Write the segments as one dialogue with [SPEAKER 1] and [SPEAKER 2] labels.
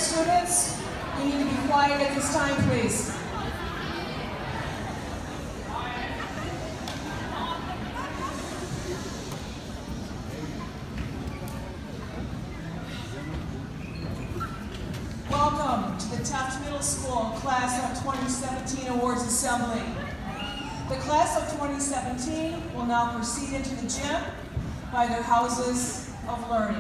[SPEAKER 1] students, you need to be quiet at this time, please. Welcome to the Taft Middle School Class of 2017 Awards Assembly. The Class of 2017 will now proceed into the gym by their houses of learning.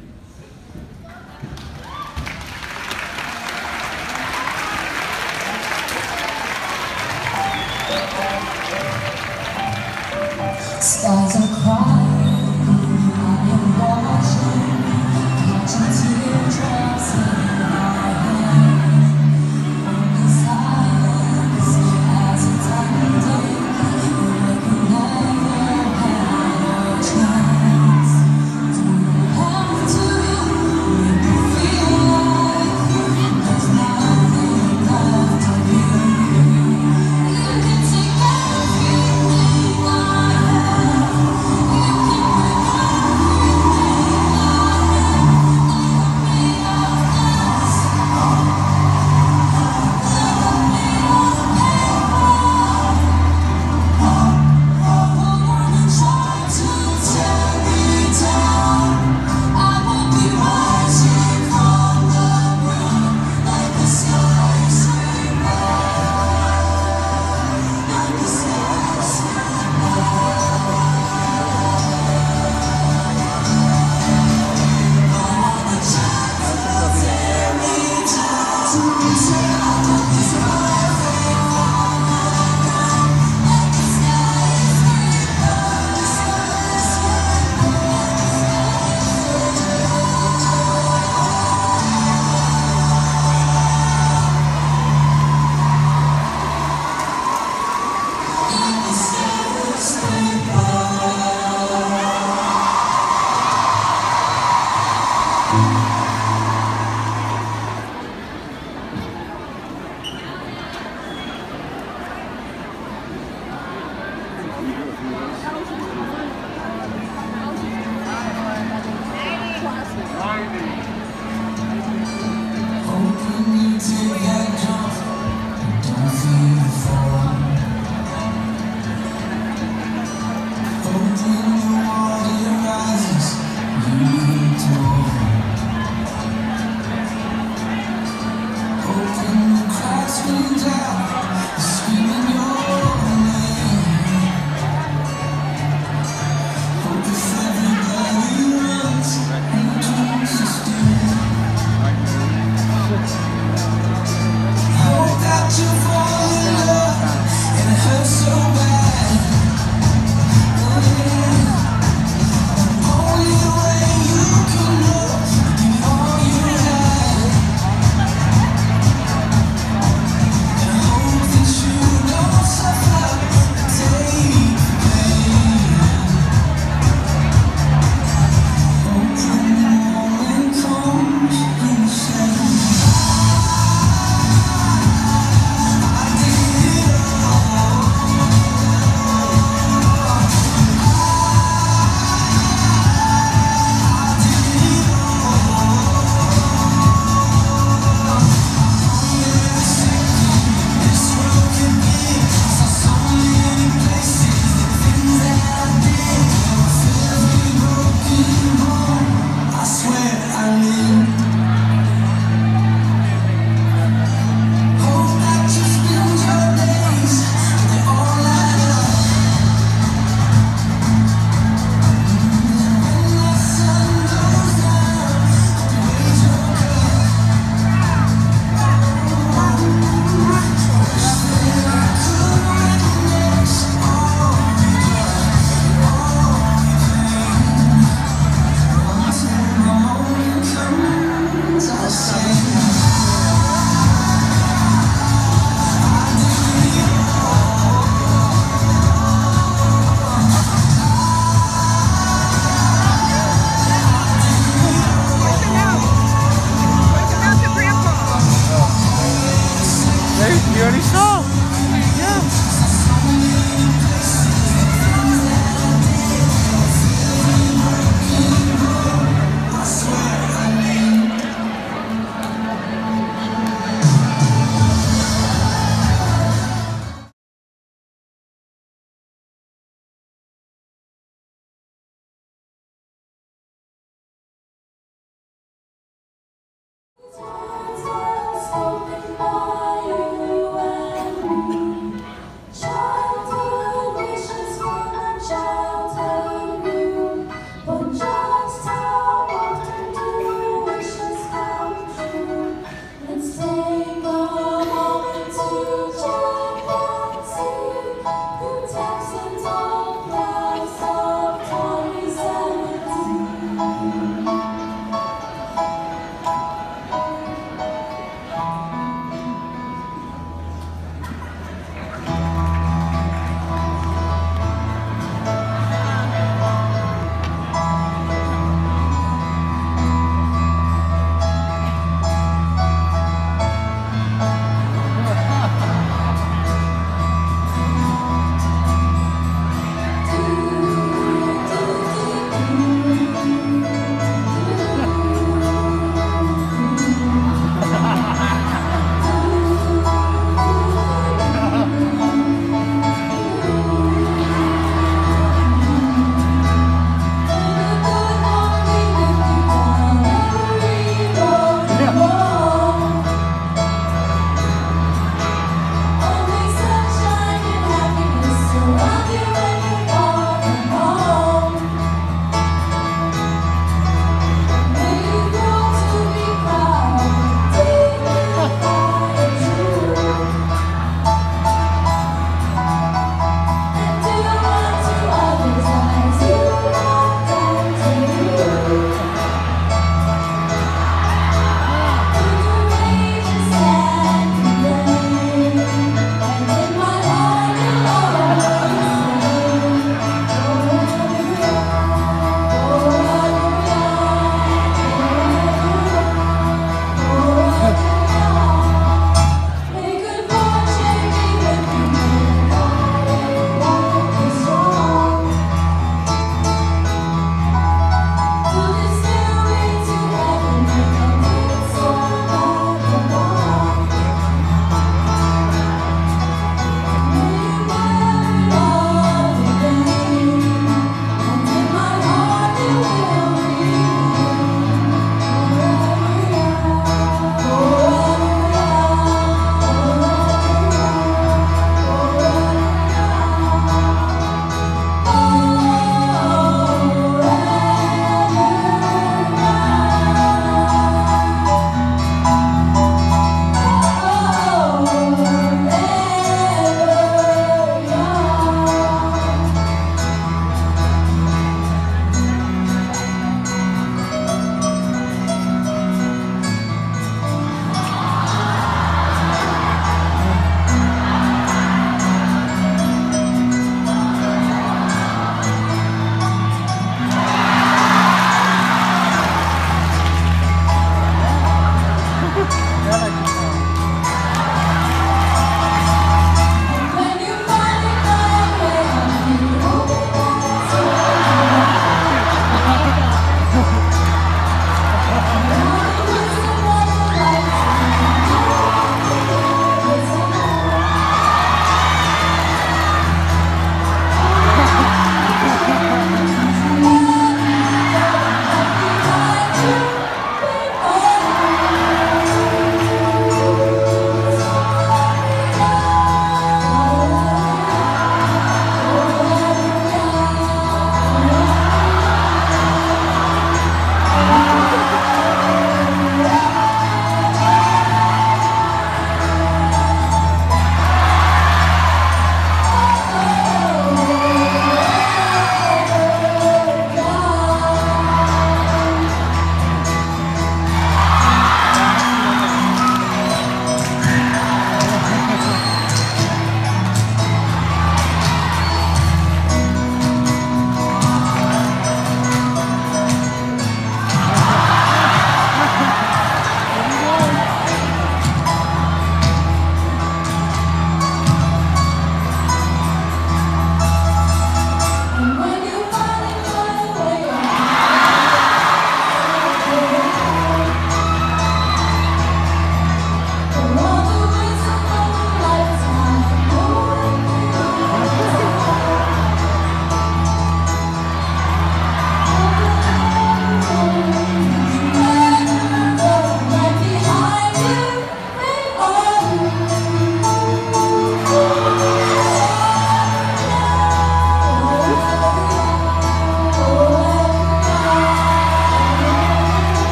[SPEAKER 2] Stars are crying, I am watching, catching teardrops in my hands. Only silence as it's ending, like we never had a chance. Do you have to make me feel like there's nothing left of you? You can take everything I
[SPEAKER 3] You already saw. Yeah.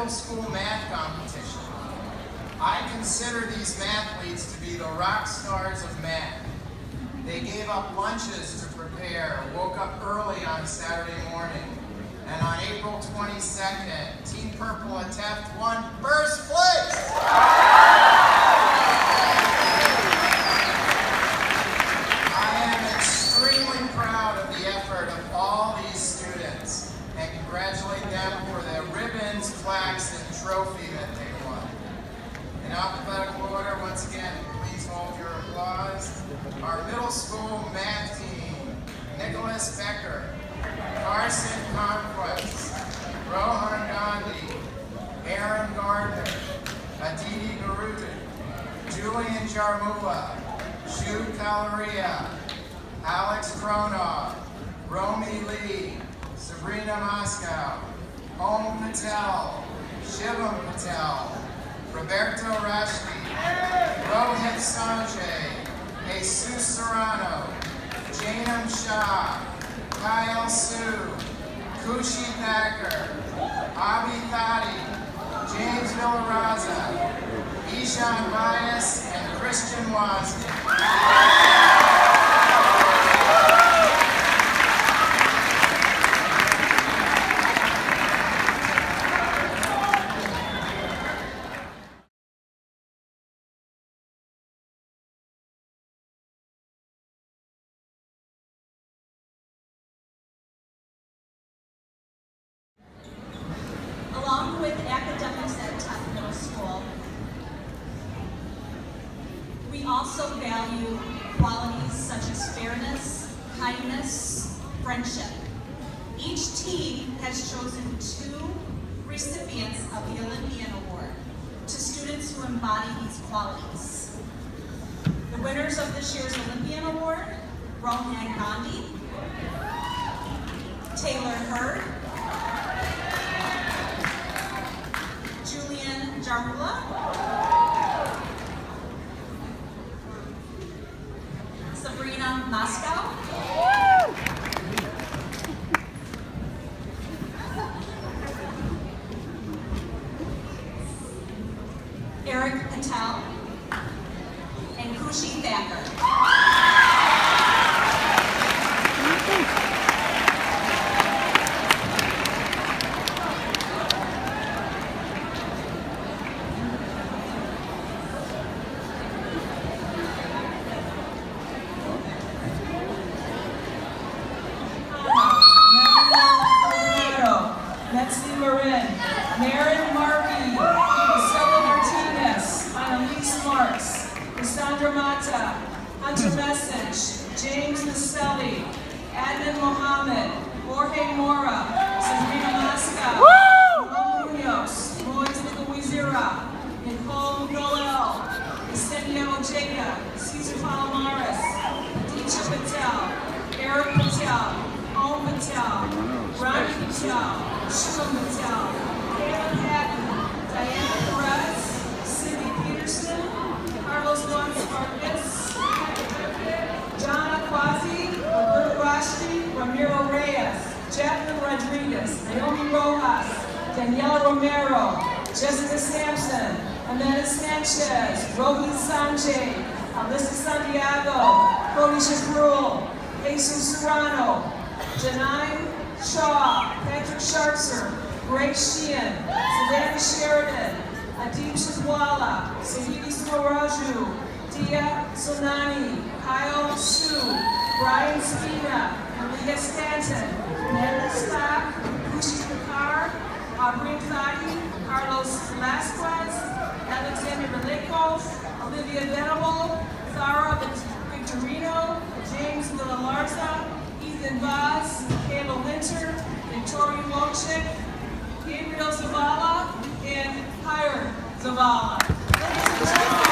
[SPEAKER 4] middle school math competition. I consider these mathletes to be the rock stars of math. They gave up lunches to prepare, woke up early on Saturday morning, and on April 22nd, Team Purple at Taft won first place! I am extremely proud of the effort of all these students and congratulate them for their ribbons, plaques, and trophy that they won. In alphabetical order, once again, please hold your applause. Our middle school math team, Nicholas Becker, Carson Conquest, Rohan Gandhi, Aaron Gardner, Aditi Garuti, Julian Jarmula, Shu Caloria, Alex Kronov, Romy Lee, Sabrina Moscow, Om Patel, Shivam Patel, Roberto Rashdi, Rohit Sanjay, Jesus Serrano, Janam Shah, Kyle Sue, Kushi Thacker, Avi Thadi, James Villaraza, Ishan Bias, and Christian Wozniak.
[SPEAKER 5] Along with academics at Taft Middle School, we also value qualities such as fairness, kindness, friendship. Each team has chosen 2 recipients of the Olympian Award to students who embody these qualities. The winners of this year's Olympian Award, Rohan Gandhi, Taylor Hurd, Julian Jarmula, Sabrina Moscow, Eric Patel, and Kushi Thacker.
[SPEAKER 1] Maren Markey, Marcelo Martinez, Annalise Marks, Cassandra Mata, Hunter Message, James Naselli, Adnan Mohammed, Jorge Mora, Sabrina Moscow, Raul Munoz, Moise Nicohuizira, Nicole Noel, Yesenia Ojeda, Cesar Palomares, Aditya Patel, Eric Patel, Om Patel, Ronnie Patel, Shivam Patel, Kayla Patton, Diana Perez, Cindy Peterson, Carlos Juan Vargas, John Aquazi, Roberto Rashdi, Ramiro Reyes, Jacqueline Rodriguez, Naomi Rojas, Daniela Romero, Jessica Sampson, Amanda Sanchez, Rohit Sanjay, Alyssa Santiago, Cody Shakrul, Jesus Serrano, Janine Shaw, Patrick Sharpser, Grace Sheehan, Savannah Sheridan, Adib Shazwala, Sahidi Swaraju, Dia Sonani, Kyle Su, Brian Spina, Malia Stanton, Natalie Stock, Kushi Kakar, Aubrey Thadi, Carlos Velasquez, Alexander Malekov, Olivia Venable, Zara Victorino, James Villalarza, Ethan Vaz, Kayla Winter, Victoria Wojcik, Gabriel Zavala, and Hire Zavala.